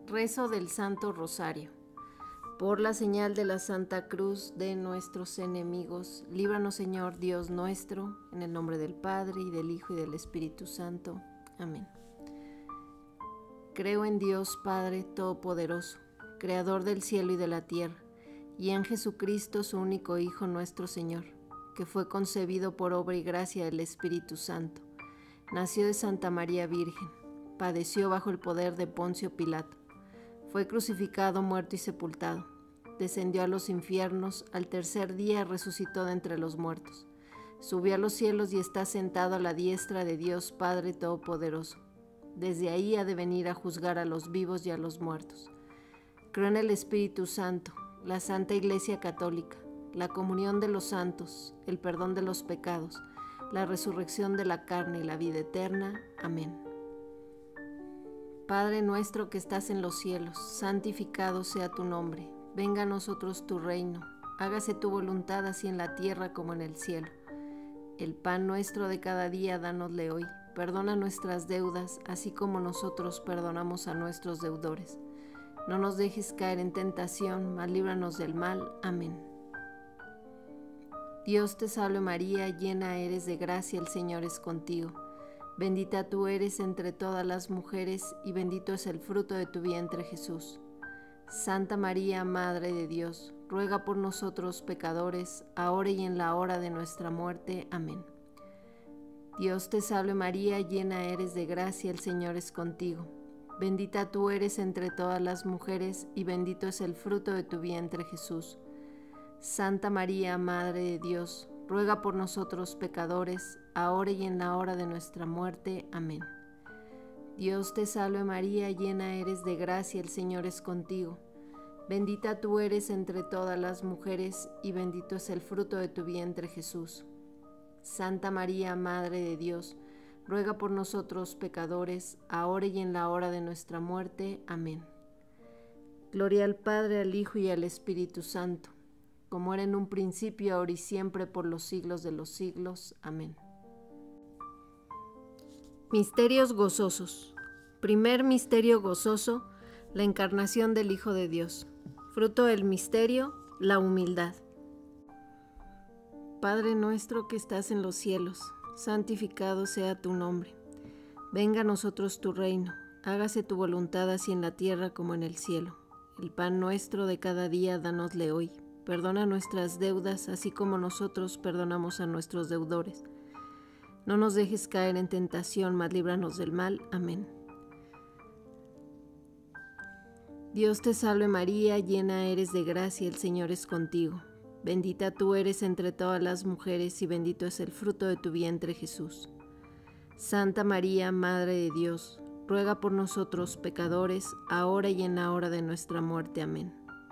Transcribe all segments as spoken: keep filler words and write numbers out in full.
Rezo del Santo Rosario. Por la señal de la Santa Cruz de nuestros enemigos, líbranos, Señor Dios nuestro, en el nombre del Padre, y del Hijo, y del Espíritu Santo. Amén. Creo en Dios Padre Todopoderoso, Creador del cielo y de la tierra, y en Jesucristo, su único Hijo, nuestro Señor, que fue concebido por obra y gracia del Espíritu Santo. Nació de Santa María Virgen, padeció bajo el poder de Poncio Pilato, fue crucificado, muerto y sepultado, descendió a los infiernos, al tercer día resucitó de entre los muertos, subió a los cielos y está sentado a la diestra de Dios Padre Todopoderoso. Desde ahí ha de venir a juzgar a los vivos y a los muertos. Creo en el Espíritu Santo, la Santa Iglesia Católica, la comunión de los santos, el perdón de los pecados, la resurrección de la carne y la vida eterna. Amén. Padre nuestro que estás en los cielos, santificado sea tu nombre. Venga a nosotros tu reino. Hágase tu voluntad así en la tierra como en el cielo. El pan nuestro de cada día dánosle hoy. Perdona nuestras deudas, así como nosotros perdonamos a nuestros deudores. No nos dejes caer en tentación, mas líbranos del mal. Amén. Dios te salve María, llena eres de gracia, el Señor es contigo. Bendita tú eres entre todas las mujeres, y bendito es el fruto de tu vientre, Jesús. Santa María, Madre de Dios, ruega por nosotros pecadores, ahora y en la hora de nuestra muerte. Amén. Dios te salve María, llena eres de gracia, el Señor es contigo. Bendita tú eres entre todas las mujeres, y bendito es el fruto de tu vientre, Jesús. Santa María, Madre de Dios, ruega por nosotros pecadores, ahora y en la hora de nuestra muerte. Amén. Dios te salve María, llena eres de gracia, el Señor es contigo. Bendita tú eres entre todas las mujeres, y bendito es el fruto de tu vientre, Jesús. Santa María, Madre de Dios, ruega por nosotros pecadores, ahora y en la hora de nuestra muerte. Amén. Gloria al Padre, al Hijo y al Espíritu Santo, como era en un principio, ahora y siempre, por los siglos de los siglos. Amén. Misterios gozosos. Primer misterio gozoso, la encarnación del Hijo de Dios. Fruto del misterio, la humildad. Padre nuestro que estás en los cielos, santificado sea tu nombre. Venga a nosotros tu reino, hágase tu voluntad así en la tierra como en el cielo. El pan nuestro de cada día dánosle hoy. Perdona nuestras deudas, así como nosotros perdonamos a nuestros deudores. No nos dejes caer en tentación, mas líbranos del mal. Amén. Dios te salve María, llena eres de gracia, el Señor es contigo. Bendita tú eres entre todas las mujeres, y bendito es el fruto de tu vientre, Jesús. Santa María, Madre de Dios, ruega por nosotros pecadores, ahora y en la hora de nuestra muerte. Amén.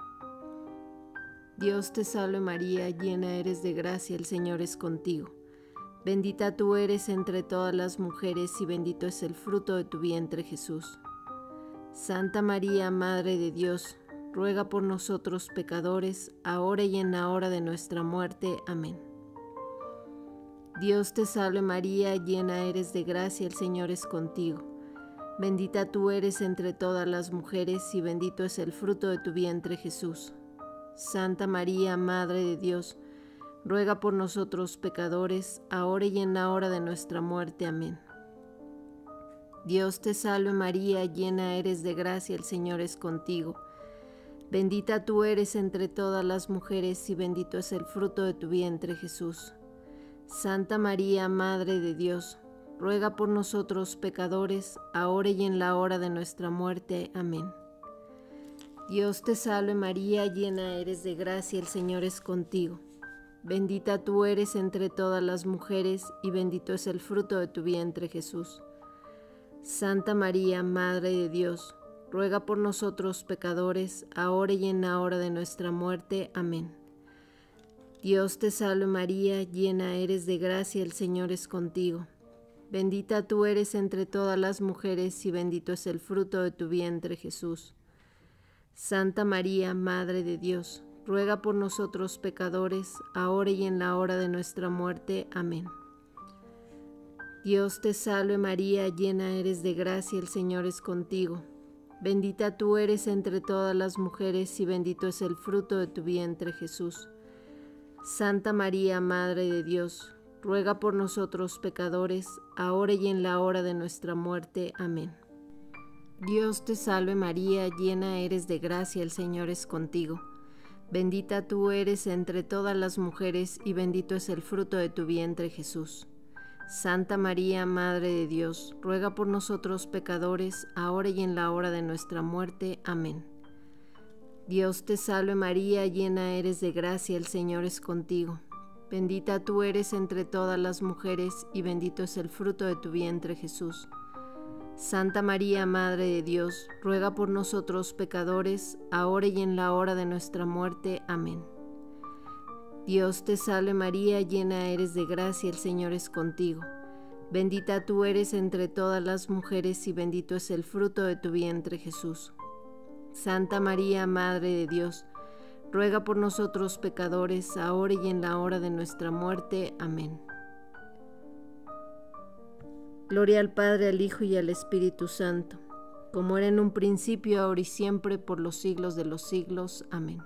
Dios te salve María, llena eres de gracia, el Señor es contigo. Bendita tú eres entre todas las mujeres, y bendito es el fruto de tu vientre, Jesús. Santa María, Madre de Dios, ruega por nosotros pecadores, ahora y en la hora de nuestra muerte. Amén. Dios te salve María, llena eres de gracia, el Señor es contigo. Bendita tú eres entre todas las mujeres, y bendito es el fruto de tu vientre, Jesús. Santa María, Madre de Dios, ruega por nosotros pecadores, ahora y en la hora de nuestra muerte. Amén. Dios te salve María, llena eres de gracia, el Señor es contigo. Bendita tú eres entre todas las mujeres, y bendito es el fruto de tu vientre, Jesús. Santa María, Madre de Dios, ruega por nosotros pecadores, ahora y en la hora de nuestra muerte. Amén. Dios te salve María, llena eres de gracia, el Señor es contigo. Bendita tú eres entre todas las mujeres, y bendito es el fruto de tu vientre, Jesús. Santa María, Madre de Dios, ruega por nosotros pecadores, ahora y en la hora de nuestra muerte. Amén. Dios te salve María, llena eres de gracia, el Señor es contigo. Bendita tú eres entre todas las mujeres, y bendito es el fruto de tu vientre, Jesús. Santa María, Madre de Dios, ruega por nosotros pecadores, ahora y en la hora de nuestra muerte. Amén. Dios te salve María, llena eres de gracia, el Señor es contigo. Bendita tú eres entre todas las mujeres y bendito es el fruto de tu vientre, Jesús. Santa María, Madre de Dios, ruega por nosotros pecadores, ahora y en la hora de nuestra muerte. Amén. Dios te salve María, llena eres de gracia, el Señor es contigo. Bendita tú eres entre todas las mujeres y bendito es el fruto de tu vientre, Jesús. Santa María, Madre de Dios, ruega por nosotros pecadores, ahora y en la hora de nuestra muerte. Amén. Dios te salve María, llena eres de gracia, el Señor es contigo. Bendita tú eres entre todas las mujeres y bendito es el fruto de tu vientre, Jesús. Santa María, Madre de Dios, ruega por nosotros pecadores, ahora y en la hora de nuestra muerte. Amén. Dios te salve María, llena eres de gracia, el Señor es contigo. Bendita tú eres entre todas las mujeres y bendito es el fruto de tu vientre, Jesús. Santa María, Madre de Dios, ruega por nosotros pecadores, ahora y en la hora de nuestra muerte. Amén. Gloria al Padre, al Hijo y al Espíritu Santo, como era en un principio, ahora y siempre, por los siglos de los siglos. Amén.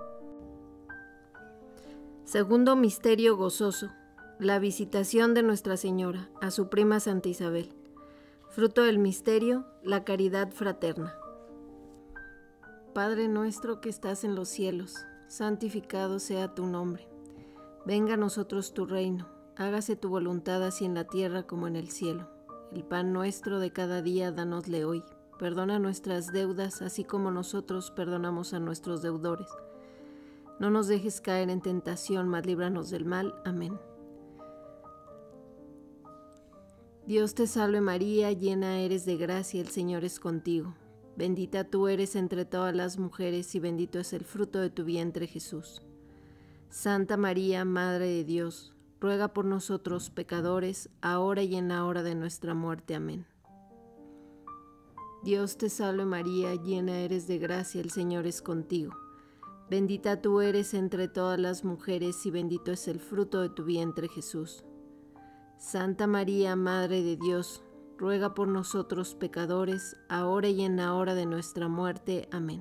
Segundo misterio gozoso, la visitación de Nuestra Señora a su prima Santa Isabel. Fruto del misterio, la caridad fraterna. Padre nuestro que estás en los cielos, santificado sea tu nombre. Venga a nosotros tu reino. Hágase tu voluntad así en la tierra como en el cielo. El pan nuestro de cada día dánosle hoy. Perdona nuestras deudas, así como nosotros perdonamos a nuestros deudores. No nos dejes caer en tentación, mas líbranos del mal. Amén. Dios te salve María, llena eres de gracia, el Señor es contigo. Bendita tú eres entre todas las mujeres y bendito es el fruto de tu vientre, Jesús. Santa María, Madre de Dios, ruega por nosotros pecadores, ahora y en la hora de nuestra muerte. Amén. Dios te salve María, llena eres de gracia, el Señor es contigo. Bendita tú eres entre todas las mujeres y bendito es el fruto de tu vientre, Jesús. Santa María, Madre de Dios, ruega por nosotros pecadores, ahora y en la hora de nuestra muerte. Amén.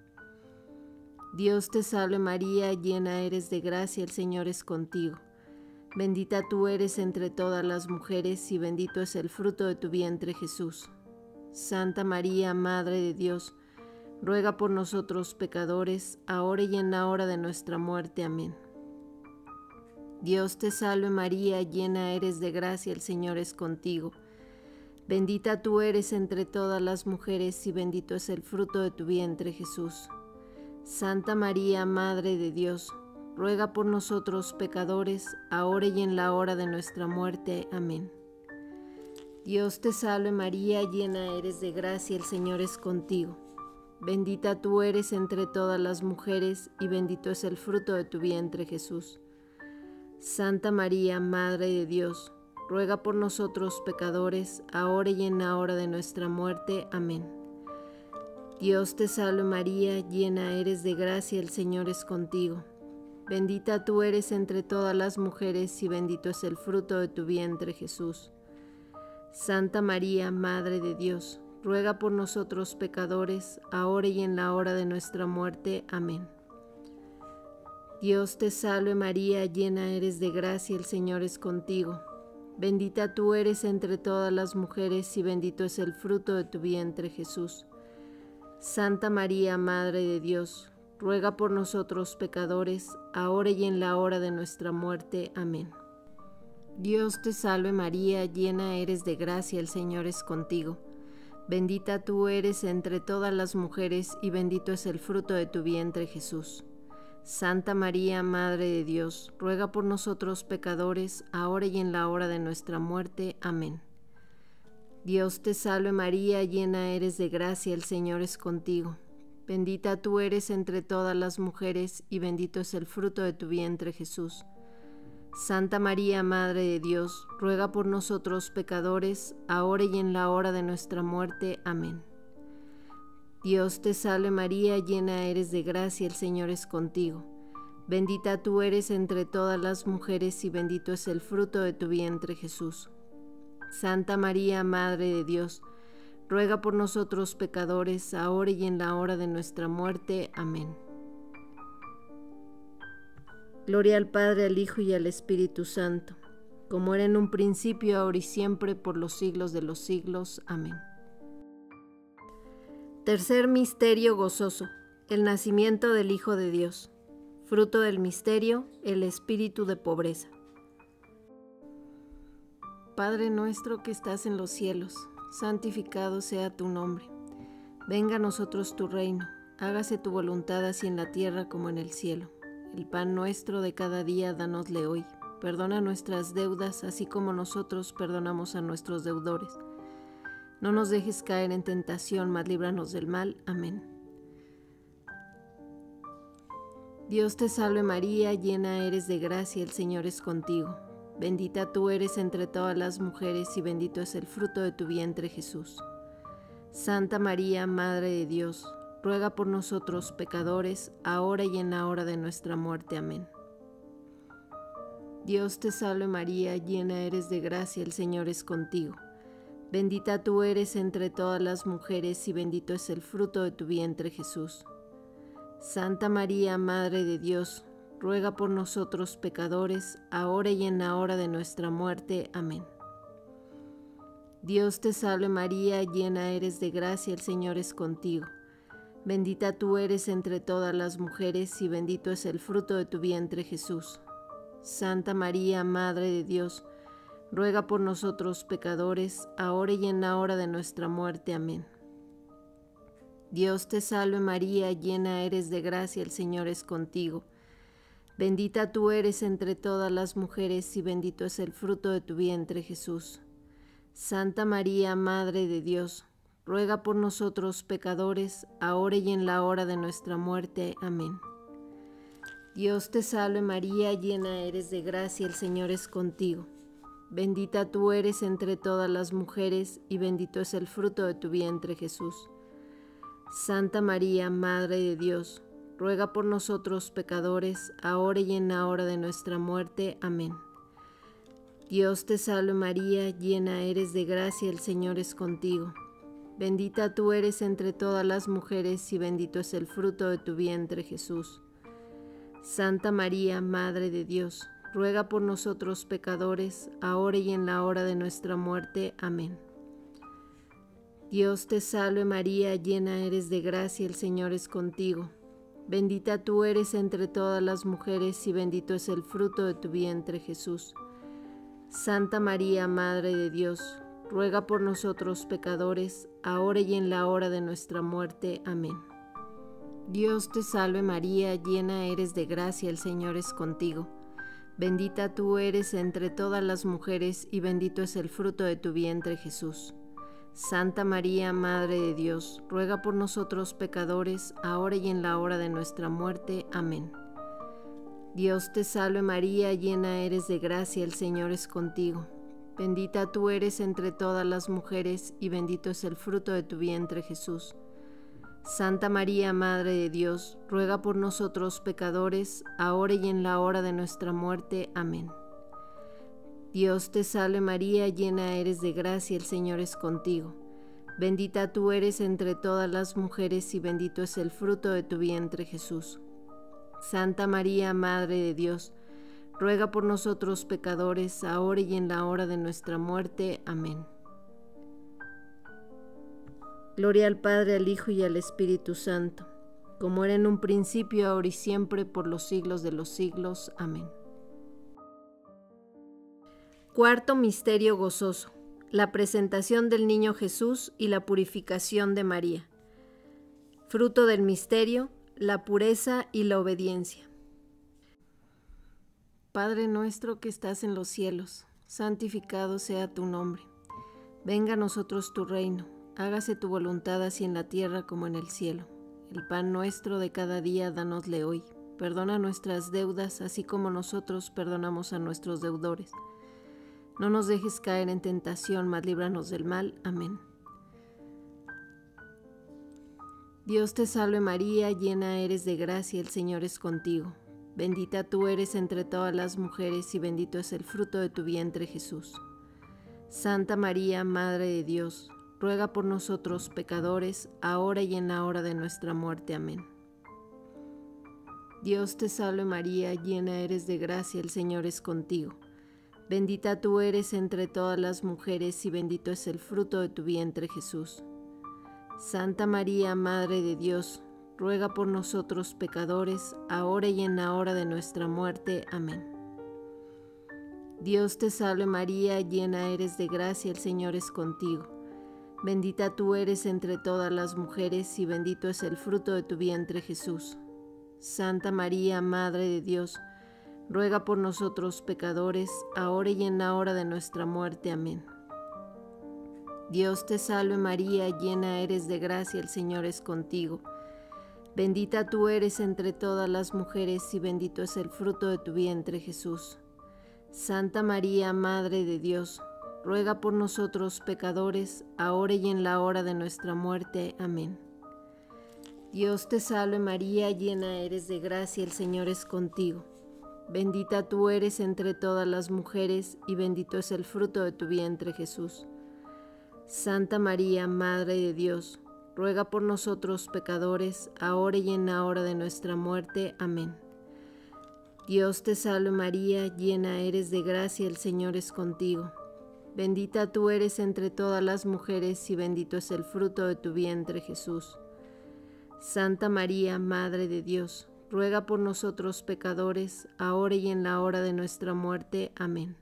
Dios te salve María, llena eres de gracia, el Señor es contigo. Bendita tú eres entre todas las mujeres y bendito es el fruto de tu vientre, Jesús. Santa María, Madre de Dios, ruega por nosotros pecadores, ahora y en la hora de nuestra muerte. Amén. Dios te salve María, llena eres de gracia, el Señor es contigo. Bendita tú eres entre todas las mujeres y bendito es el fruto de tu vientre, Jesús. Santa María, Madre de Dios, ruega por nosotros pecadores, ahora y en la hora de nuestra muerte. Amén. Dios te salve María, llena eres de gracia, el Señor es contigo. Bendita tú eres entre todas las mujeres y bendito es el fruto de tu vientre, Jesús. Santa María, Madre de Dios, ruega por nosotros pecadores, ahora y en la hora de nuestra muerte. Amén. Dios te salve María, llena eres de gracia, el Señor es contigo. Bendita tú eres entre todas las mujeres y bendito es el fruto de tu vientre, Jesús. Santa María, Madre de Dios, ruega por nosotros pecadores, ahora y en la hora de nuestra muerte. Amén. Dios te salve María, llena eres de gracia, el Señor es contigo. Bendita tú eres entre todas las mujeres y bendito es el fruto de tu vientre, Jesús. Santa María, Madre de Dios, ruega por nosotros pecadores, ahora y en la hora de nuestra muerte. Amén. Dios te salve María, llena eres de gracia, el Señor es contigo. Bendita tú eres entre todas las mujeres y bendito es el fruto de tu vientre, Jesús. Santa María, Madre de Dios, ruega por nosotros pecadores, ahora y en la hora de nuestra muerte. Amén. Dios te salve María, llena eres de gracia, el Señor es contigo. Bendita tú eres entre todas las mujeres y bendito es el fruto de tu vientre, Jesús. Santa María, Madre de Dios, ruega por nosotros pecadores, ahora y en la hora de nuestra muerte. Amén. Dios te salve María, llena eres de gracia, el Señor es contigo. Bendita tú eres entre todas las mujeres y bendito es el fruto de tu vientre, Jesús. Santa María, Madre de Dios, ruega por nosotros pecadores, ahora y en la hora de nuestra muerte. Amén. Gloria al Padre, al Hijo y al Espíritu Santo, como era en un principio, ahora y siempre, por los siglos de los siglos. Amén. Tercer misterio gozoso: el nacimiento del Hijo de Dios. Fruto del misterio, el espíritu de pobreza. Padre nuestro que estás en los cielos, santificado sea tu nombre. Venga a nosotros tu reino, hágase tu voluntad así en la tierra como en el cielo. El pan nuestro de cada día dánosle hoy. Perdona nuestras deudas, así como nosotros perdonamos a nuestros deudores. No nos dejes caer en tentación, mas líbranos del mal. Amén. Dios te salve María, llena eres de gracia, el Señor es contigo. Bendita tú eres entre todas las mujeres y bendito es el fruto de tu vientre, Jesús. Santa María, Madre de Dios, ruega por nosotros pecadores, ahora y en la hora de nuestra muerte. Amén. Dios te salve María, llena eres de gracia, el Señor es contigo. Bendita tú eres entre todas las mujeres y bendito es el fruto de tu vientre, Jesús. Santa María, Madre de Dios, ruega por nosotros pecadores, ahora y en la hora de nuestra muerte. Amén. Dios te salve María, llena eres de gracia, el Señor es contigo. Bendita tú eres entre todas las mujeres y bendito es el fruto de tu vientre, Jesús. Santa María, Madre de Dios, ruega por nosotros pecadores, ahora y en la hora de nuestra muerte. Amén. Dios te salve María, llena eres de gracia, el Señor es contigo. Bendita tú eres entre todas las mujeres y bendito es el fruto de tu vientre, Jesús. Santa María, Madre de Dios, ruega por nosotros pecadores, ahora y en la hora de nuestra muerte. Amén. Dios te salve María, llena eres de gracia, el Señor es contigo. Bendita tú eres entre todas las mujeres y bendito es el fruto de tu vientre, Jesús. Santa María, Madre de Dios, ruega por nosotros pecadores, ahora y en la hora de nuestra muerte. Amén. Dios te salve María, llena eres de gracia, el Señor es contigo. Bendita tú eres entre todas las mujeres y bendito es el fruto de tu vientre, Jesús. Santa María, Madre de Dios, ruega por nosotros pecadores, ahora y en la hora de nuestra muerte. Amén. Dios te salve María, llena eres de gracia, el Señor es contigo. Bendita tú eres entre todas las mujeres y bendito es el fruto de tu vientre, Jesús. Santa María, Madre de Dios, ruega por nosotros pecadores, ahora y en la hora de nuestra muerte. Amén. Dios te salve María, llena eres de gracia, el Señor es contigo. Bendita tú eres entre todas las mujeres y bendito es el fruto de tu vientre, Jesús. Santa María, Madre de Dios, ruega por nosotros pecadores, ahora y en la hora de nuestra muerte. Amén. Dios te salve María, llena eres de gracia, el Señor es contigo. Bendita tú eres entre todas las mujeres y bendito es el fruto de tu vientre, Jesús. Santa María, Madre de Dios, ruega por nosotros pecadores, ahora y en la hora de nuestra muerte. Amén. Dios te salve María, llena eres de gracia, el Señor es contigo. Bendita tú eres entre todas las mujeres y bendito es el fruto de tu vientre, Jesús. Santa María, Madre de Dios, ruega por nosotros pecadores, ahora y en la hora de nuestra muerte. Amén. Gloria al Padre, al Hijo y al Espíritu Santo, como era en un principio, ahora y siempre, por los siglos de los siglos. Amén. Cuarto misterio gozoso: la presentación del niño Jesús y la purificación de María. Fruto del misterio, la pureza y la obediencia. Padre nuestro que estás en los cielos, santificado sea tu nombre. Venga a nosotros tu reino, hágase tu voluntad así en la tierra como en el cielo. El pan nuestro de cada día dánosle hoy. Perdona nuestras deudas, así como nosotros perdonamos a nuestros deudores. No nos dejes caer en tentación, mas líbranos del mal. Amén. Dios te salve María, llena eres de gracia, el Señor es contigo. Bendita tú eres entre todas las mujeres y bendito es el fruto de tu vientre, Jesús. Santa María, Madre de Dios, ruega por nosotros pecadores, ahora y en la hora de nuestra muerte. Amén. Dios te salve María, llena eres de gracia, el Señor es contigo. Bendita tú eres entre todas las mujeres y bendito es el fruto de tu vientre Jesús. Santa María, Madre de Dios, ruega por nosotros pecadores, ahora y en la hora de nuestra muerte. Amén. Dios te salve María, llena eres de gracia, el Señor es contigo. Bendita tú eres entre todas las mujeres y bendito es el fruto de tu vientre Jesús. Santa María, Madre de Dios, ruega por nosotros pecadores, ahora y en la hora de nuestra muerte. Amén. Dios te salve María, llena eres de gracia, el Señor es contigo. Bendita tú eres entre todas las mujeres y bendito es el fruto de tu vientre Jesús. Santa María, Madre de Dios, ruega por nosotros pecadores, ahora y en la hora de nuestra muerte. Amén. Dios te salve María, llena eres de gracia, el Señor es contigo. Bendita tú eres entre todas las mujeres y bendito es el fruto de tu vientre Jesús. Santa María, Madre de Dios, ruega por nosotros pecadores, ahora y en la hora de nuestra muerte. Amén. Dios te salve María, llena eres de gracia, el Señor es contigo. Bendita tú eres entre todas las mujeres y bendito es el fruto de tu vientre Jesús. Santa María, Madre de Dios, ruega por nosotros pecadores, ahora y en la hora de nuestra muerte. Amén.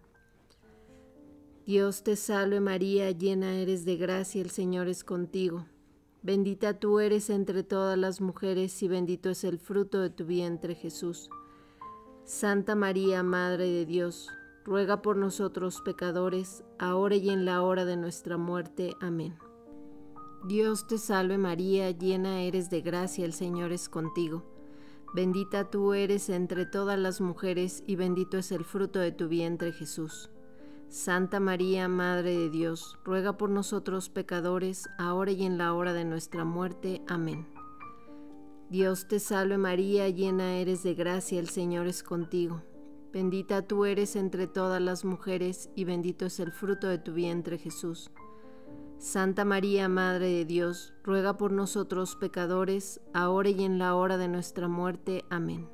Dios te salve María, llena eres de gracia, el Señor es contigo. Bendita tú eres entre todas las mujeres y bendito es el fruto de tu vientre Jesús. Santa María, Madre de Dios, ruega por nosotros pecadores, ahora y en la hora de nuestra muerte. Amén. Dios te salve María, llena eres de gracia, el Señor es contigo. Bendita tú eres entre todas las mujeres y bendito es el fruto de tu vientre Jesús. Santa María, Madre de Dios, ruega por nosotros pecadores, ahora y en la hora de nuestra muerte. Amén. Dios te salve María, llena eres de gracia, el Señor es contigo. Bendita tú eres entre todas las mujeres y bendito es el fruto de tu vientre Jesús. Santa María, Madre de Dios, ruega por nosotros pecadores, ahora y en la hora de nuestra muerte. Amén.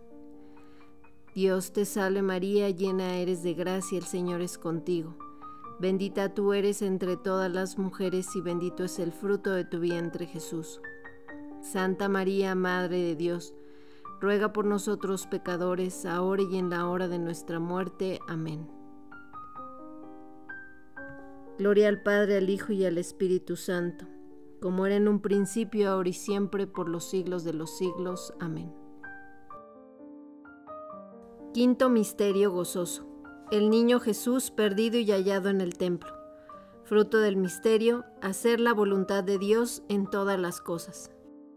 Dios te salve María, llena eres de gracia, el Señor es contigo. Bendita tú eres entre todas las mujeres y bendito es el fruto de tu vientre Jesús. Santa María, Madre de Dios, ruega por nosotros pecadores, ahora y en la hora de nuestra muerte. Amén. Gloria al Padre, al Hijo y al Espíritu Santo, como era en un principio, ahora y siempre, por los siglos de los siglos. Amén. Quinto misterio gozoso. El niño Jesús perdido y hallado en el templo. Fruto del misterio, hacer la voluntad de Dios en todas las cosas.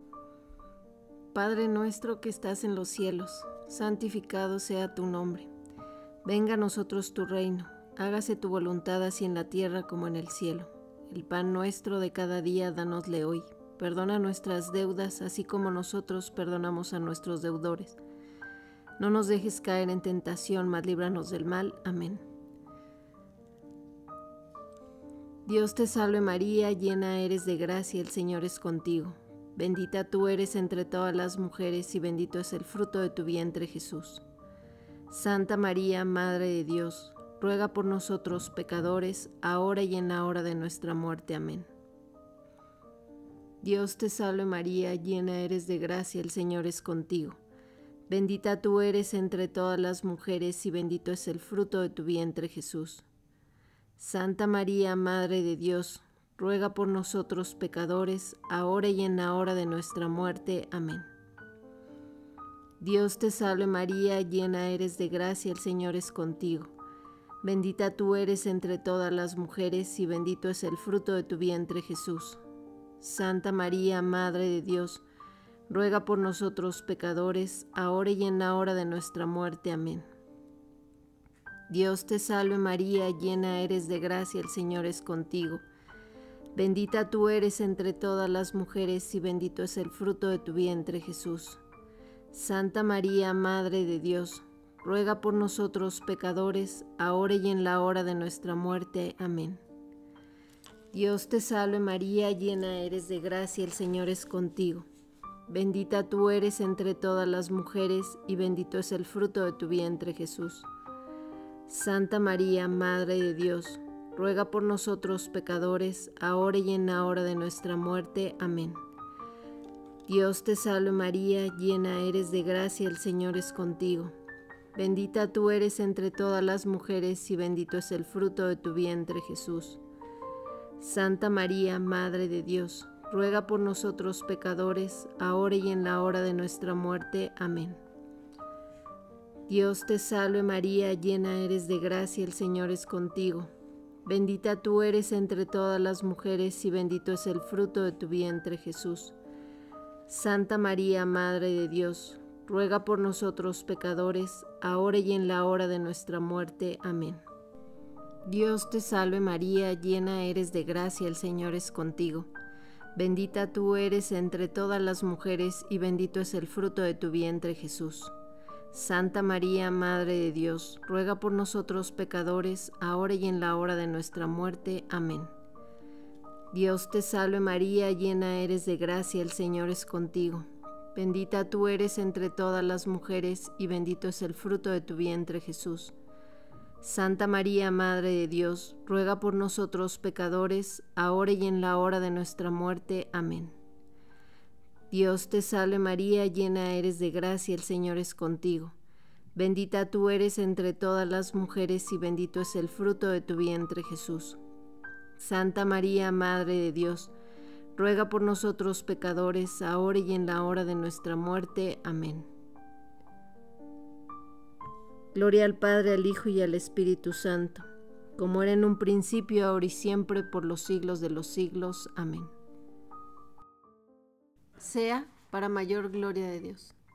Padre nuestro que estás en los cielos, santificado sea tu nombre. Venga a nosotros tu reino, hágase tu voluntad así en la tierra como en el cielo. El pan nuestro de cada día danosle hoy. Perdona nuestras deudas, así como nosotros perdonamos a nuestros deudores. No nos dejes caer en tentación, mas líbranos del mal. Amén. Dios te salve María, llena eres de gracia, el Señor es contigo. Bendita tú eres entre todas las mujeres y bendito es el fruto de tu vientre Jesús. Santa María, Madre de Dios, ruega por nosotros pecadores, ahora y en la hora de nuestra muerte. Amén. Dios te salve María, llena eres de gracia, el Señor es contigo. Bendita tú eres entre todas las mujeres y bendito es el fruto de tu vientre Jesús. Santa María, Madre de Dios, ruega por nosotros pecadores, ahora y en la hora de nuestra muerte. Amén. Dios te salve María, llena eres de gracia, el Señor es contigo. Bendita tú eres entre todas las mujeres y bendito es el fruto de tu vientre Jesús. Santa María, Madre de Dios, ruega por nosotros pecadores, ahora y en la hora de nuestra muerte. Amén. Dios te salve María, llena eres de gracia, el Señor es contigo. Bendita tú eres entre todas las mujeres y bendito es el fruto de tu vientre Jesús. Santa María, Madre de Dios, ruega por nosotros pecadores, ahora y en la hora de nuestra muerte. Amén. Dios te salve María, llena eres de gracia, el Señor es contigo. Bendita tú eres entre todas las mujeres y bendito es el fruto de tu vientre Jesús. Santa María, Madre de Dios, ruega por nosotros pecadores, ahora y en la hora de nuestra muerte. Amén. Dios te salve María, llena eres de gracia, el Señor es contigo. Bendita tú eres entre todas las mujeres y bendito es el fruto de tu vientre Jesús. Santa María, Madre de Dios, ruega por nosotros pecadores, ahora y en la hora de nuestra muerte. Amén. Dios te salve María, llena eres de gracia, el Señor es contigo. Bendita tú eres entre todas las mujeres y bendito es el fruto de tu vientre Jesús. Santa María, Madre de Dios, ruega por nosotros pecadores, ahora y en la hora de nuestra muerte. Amén. Dios te salve María, llena eres de gracia, el Señor es contigo. Bendita tú eres entre todas las mujeres y bendito es el fruto de tu vientre Jesús. Santa María, Madre de Dios, ruega por nosotros pecadores, ahora y en la hora de nuestra muerte. Amén. Dios te salve María, llena eres de gracia, el Señor es contigo. Bendita tú eres entre todas las mujeres y bendito es el fruto de tu vientre Jesús. Santa María, Madre de Dios, ruega por nosotros pecadores, ahora y en la hora de nuestra muerte. Amén. Dios te salve María, llena eres de gracia, el Señor es contigo. Bendita tú eres entre todas las mujeres y bendito es el fruto de tu vientre Jesús. Santa María, Madre de Dios, ruega por nosotros pecadores, ahora y en la hora de nuestra muerte. Amén. Gloria al Padre, al Hijo y al Espíritu Santo, como era en un principio, ahora y siempre, por los siglos de los siglos. Amén. Sea para mayor gloria de Dios.